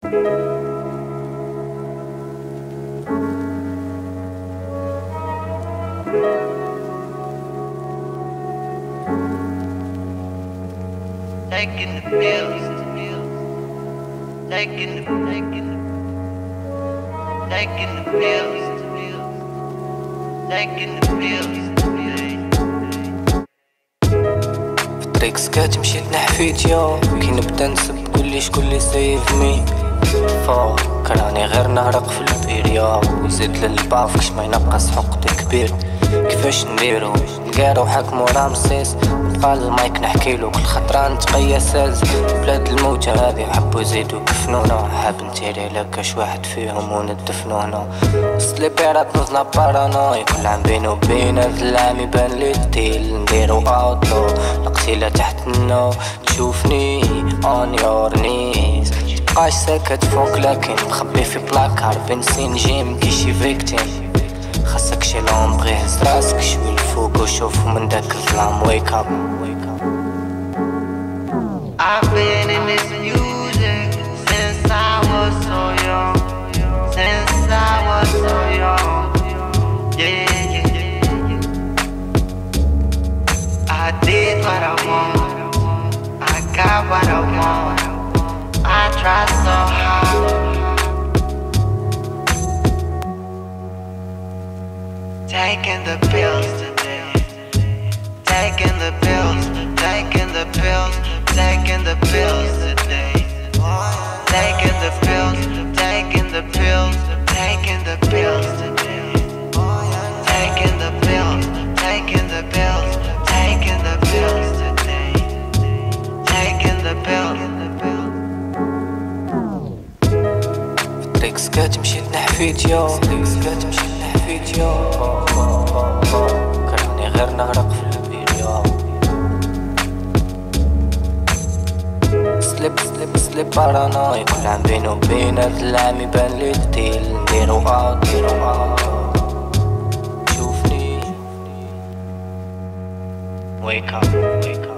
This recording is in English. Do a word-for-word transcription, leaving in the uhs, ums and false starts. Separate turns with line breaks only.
Taking the pills, taking the, taking the, taking the pills, taking the pills. في الطريق سكات مشيت نحفيت يا كي نبدا نسب قولي شكون لي سيفني فوق راني غير نهرق في البير يا وزيد للباف كش ما ينقص حقد كبير كيفاش نديرو ghir hakmo ramses نبقى للمايك نحكيلو كل خطرة نتقيا ساز بلاد الموتى هذي حبو يزيدو كفنونا حاب نتيري على كاش واحد فيهم وندفنو هنا وسط لي بيرات نوزنا بارانوي كل عام بينو وبين هاد العام يبان لي الديل نديرو اوتو القتيلة تحت النو تشوفني on your knees متبقاش ساكت فوق لكن مخبي في بلاكار بنسين جيم كيشي فيكتيم خاصك شي لومبغ يهز راسك شوي الفوق وشوفو من داك الظلام wake up. I've been in this music since I was so young, since I was so young, yeah, yeah, yeah. I did what I want, I got what I want, I tried so hard. Taking the pills today, taking the pills, taking the pills, taking the pills today, taking the pills, taking the pills, taking the pills today, taking the pills, taking the pills, taking the pills today, taking the pills. في الطريق سكات مشيت نحفيت يا سكات مشيت نحفيت يا كرهني غير نهرق في البير يا سليب سليب سليب بارانوي كل عام بينو وبين هاد العام يبان لي الديل نديرو اوت نديرو اوت شوفني wake up wake up